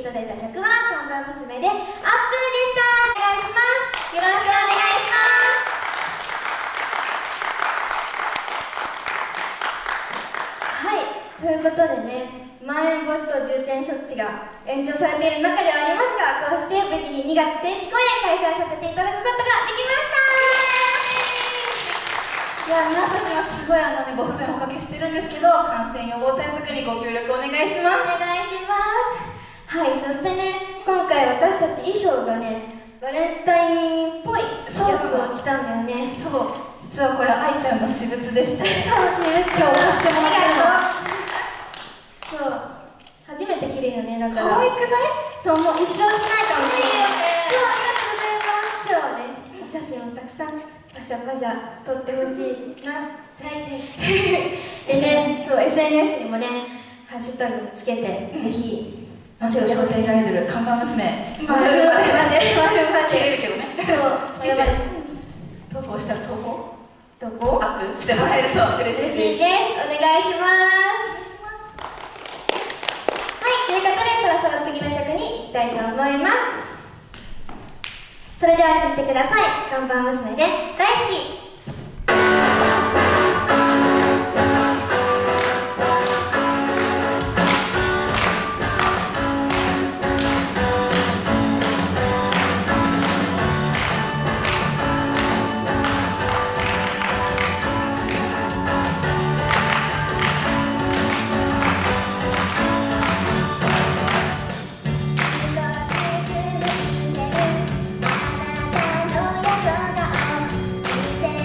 いただいた曲は看板娘で「アップル」でした。お願いします。よろしくお願いします。はい、ということでね、まん延防止等重点措置が延長されている中ではありますが、こうして無事に2月定期公演開催させていただくことができました。 いや、皆さんにはすごいご不便をおかけしてるんですけど、感染予防対策にご協力お願いします。 お願いします。はい、そしてね、今回私たち衣装がね、バレンタインっぽいやつを着たんだよね。 そう、実はこれ愛ちゃんの私物でして、 そう、私物。 今日貸してもらってるの。 そう、初めて着るよね。だから可愛くない？ そう、もう一生着ないかもしれない。 いいよね。 そう、ありがとうございます。今日はね、お写真をたくさんパシャパシャ撮ってほしいな。でね、そう、SNS にもね、ハッシュタグつけて、ぜひなぜ商店アイドル看板娘丸まで切れるけどね。 そうつけて投稿したら投稿どこアップしてもらえると嬉しいです。 嬉しいです。お願いします。はい、ということでそろそろ次の曲に行きたいと思います。それでは聴いてください。看板娘で大好き。「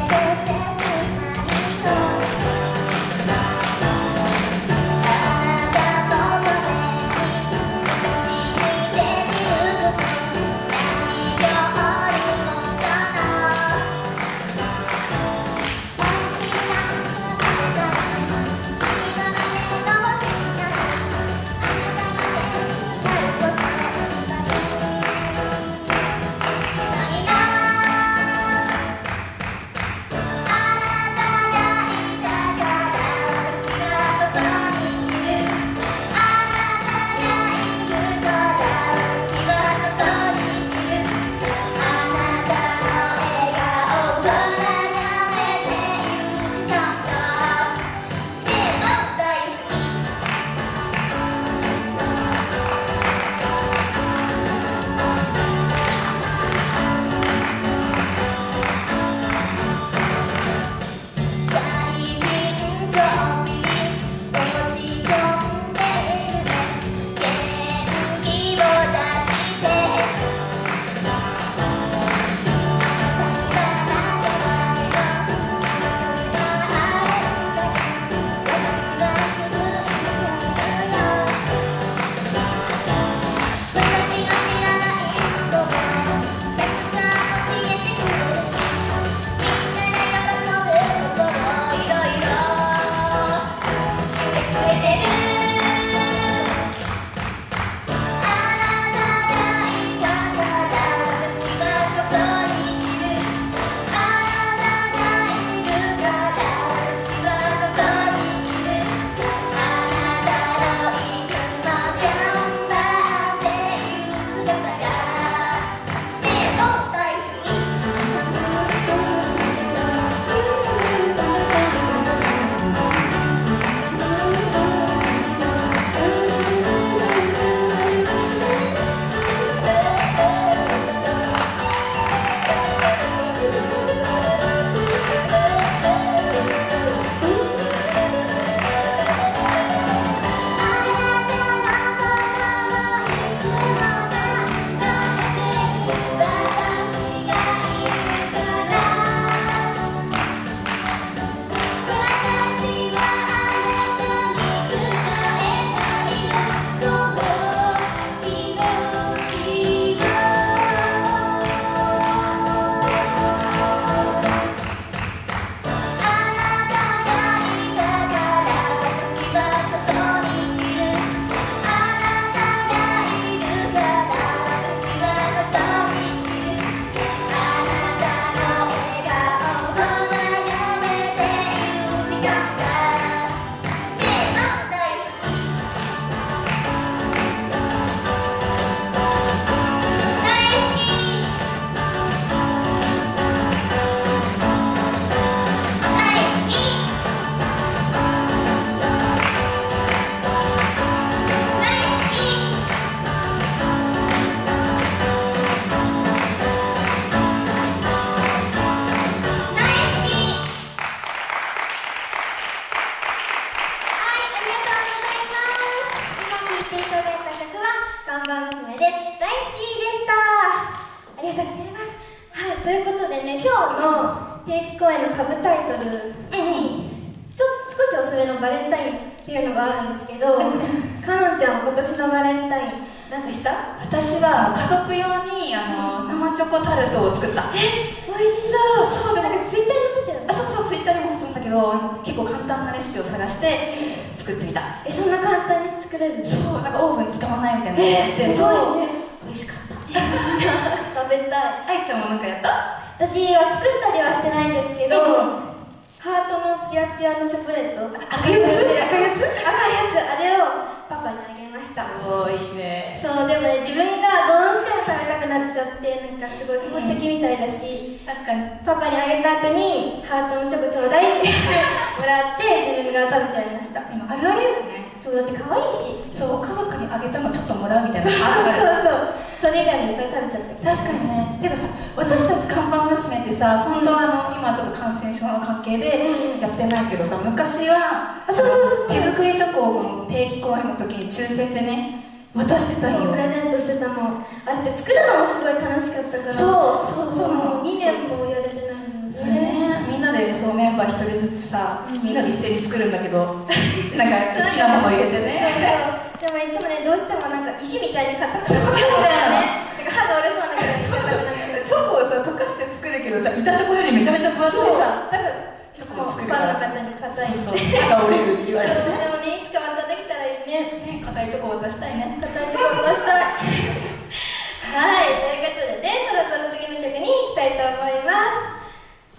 看板娘で大好きでした。ありがとうございます。はい、ということでね、今日の定期公演のサブタイトルに少し遅めのバレンタインっていうのがあるんですけど、かのんちゃん今年のバレンタインなんかした？ 私は家族用に生チョコタルトを作った。 美味しそう。そう、なんかツイッターに載ってたよね。 あ、そうそう、ツイッターにもしたんだけど、結構簡単なレシピを探して作ってみた。 そんな簡単に作れる？ そう、なんかオーブン使わないみたいなので、そう、美味しかった。 食べたい。 あいちゃんもなんかやった？ 私は作ったりはしてないんですけど、ハートのツヤツヤのチョコレート、 赤いやつ？ あれをパパにあげました。 おー、いいね。 そう、でもね、自分がどうしても食べたくなっちゃって、なんかすごい宝石みたいだし、 確かにパパにあげた後にハートのチョコちょうだいってもらって自分が食べちゃいました。 でもあるあるよね。 そう、だって可愛いし。 そう、家族にあげたのちょっともらうみたいな。 それ以外にいっぱい食べちゃって。 確かにね。てかさ、私たち看板娘ってさ、本当は今ちょっと感染症の関係でやってないけどさ、昔は手作りチョコをこの定期公演の時に抽選でね渡してたんよ。 プレゼントしてたもん。あれって作るのもすごい楽しかったから。そうもう2年もやれてないのそれね、みんなでそうメンバー1人ずつさ、みんなで一斉に作るんだけどなんか好きなもの入れてね。 でもいつもね、どうしてもなんか石みたいに硬くなっちゃうんだよね。なんか歯が折れそうなぐらいチョコをさ溶かして作るけどさ、板チョコよりめちゃめちゃ分厚いさ、 だからチョコを作るフからァンの方に硬い。 そう、歯が折れるって言われてでもね、いつかまたできたらいいね。 硬いチョコ渡したいね。 硬いチョコ渡したい。はい、ということでね、そろそろ次の曲に行きたいと思います。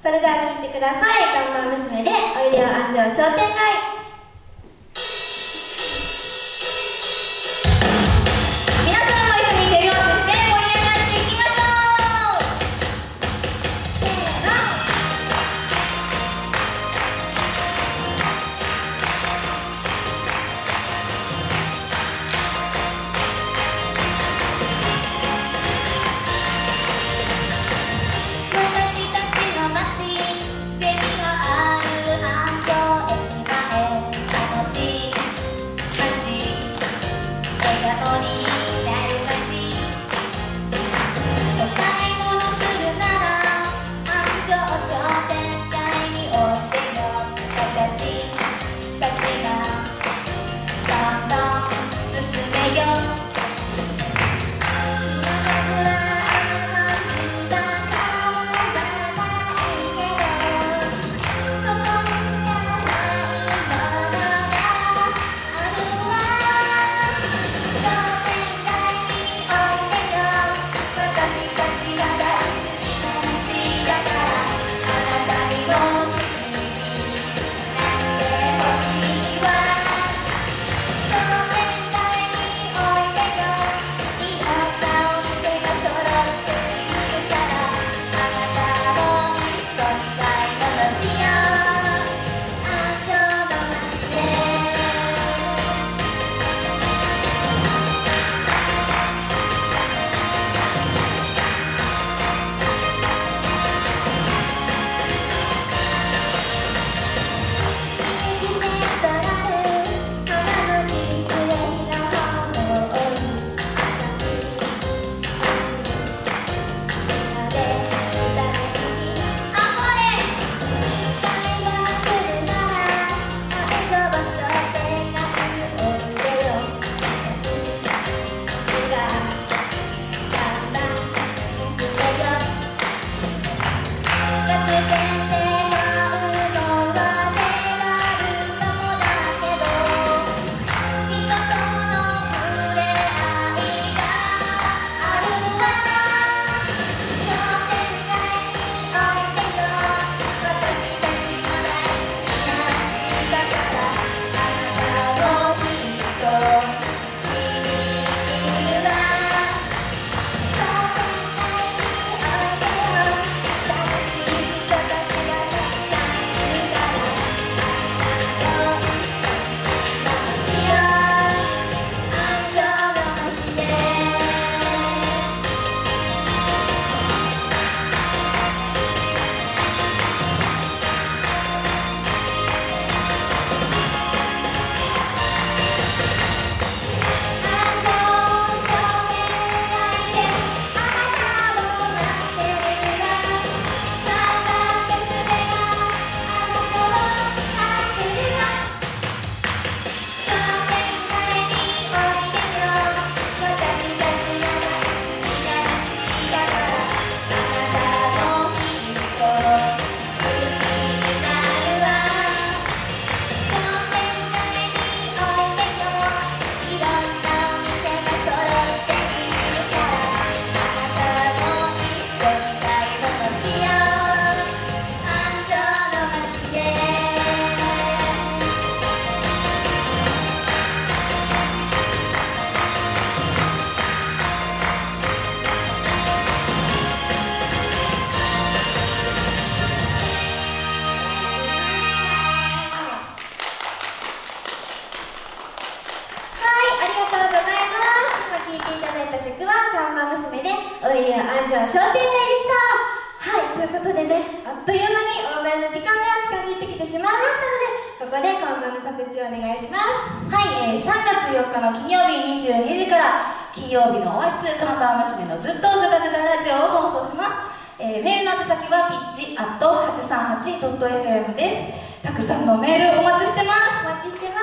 それでは聴いてください。看板娘でおいでよ安城商店街。 私たちの街、ゼミがある安城駅前ね、おいでよ安城商店街でした。はい、ということでね、あっという間にお祝いの時間が近づいてきてしまいましたので、ここで看板の告知をお願いします。 はい、3月4日の金曜日22時から金曜日のオアシス看板娘のずっとグダグダラジオを放送します。メールの宛先はpitch@838.fm です。たくさんのメールお待ちしてます。 お待ちしてます。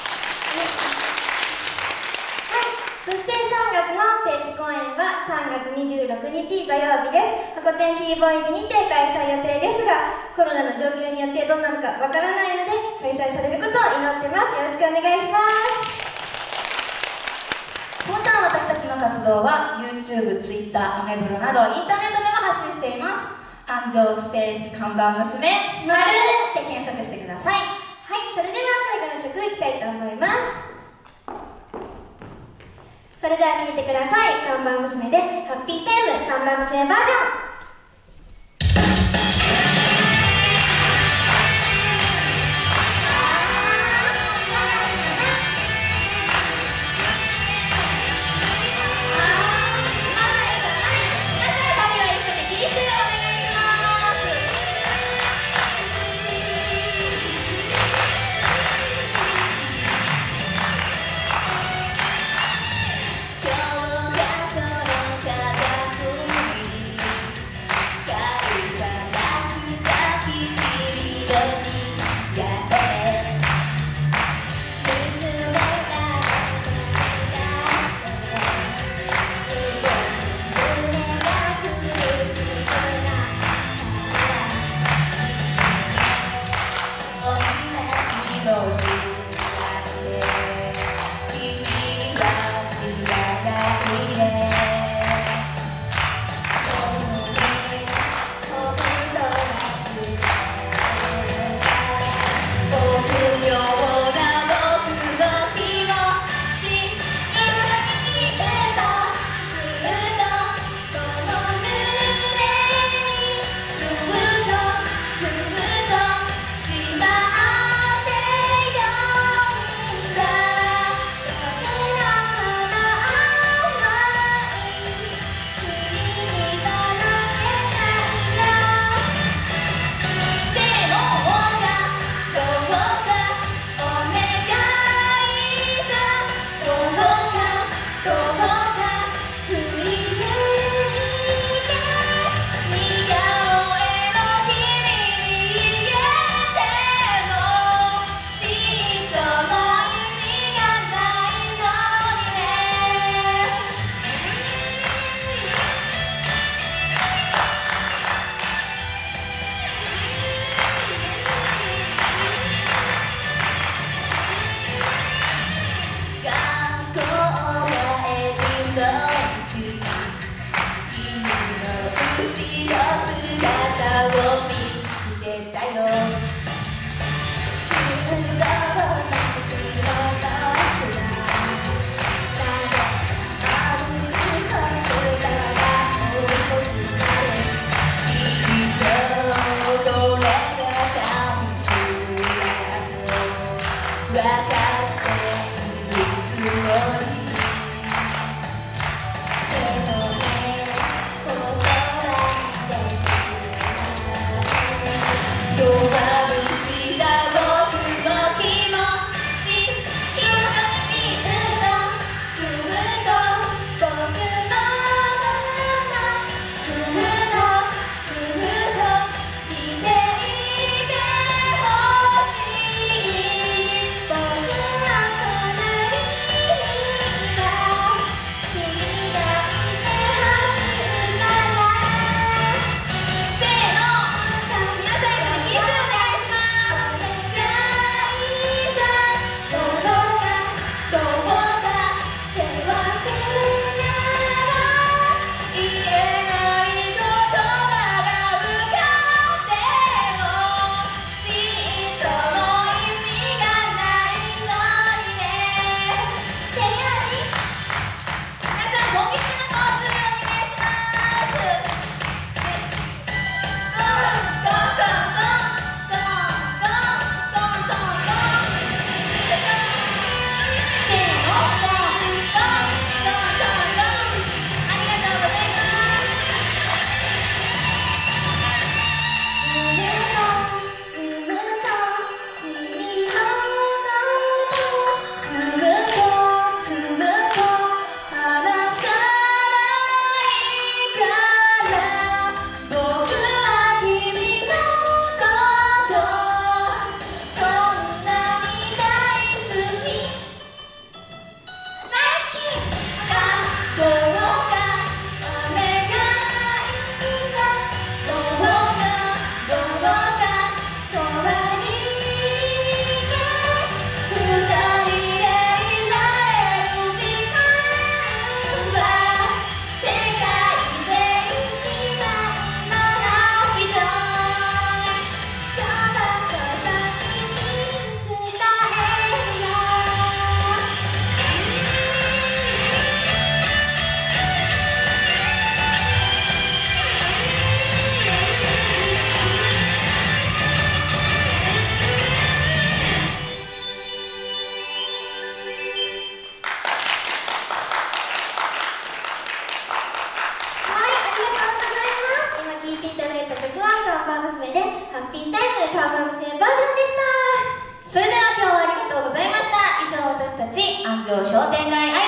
そして3月の定期公演は3月26日土曜日です。箱店キーボーイズにて開催予定ですが、コロナの状況によってどうなるかわからないので開催されることを祈ってます。よろしくお願いします。 その他私たちの活動は YouTube、Twitter、アメブロなどインターネットでも発信しています。安城スペース看板娘丸で検索してください。 はい、それでは最後の曲いきたいと思います。それでは聴いてください。看板娘でハッピータイム看板娘バージョン。 ハッピータイム看板娘バージョンでした。 それでは今日はありがとうございました。以上、私たち安城商店街アイ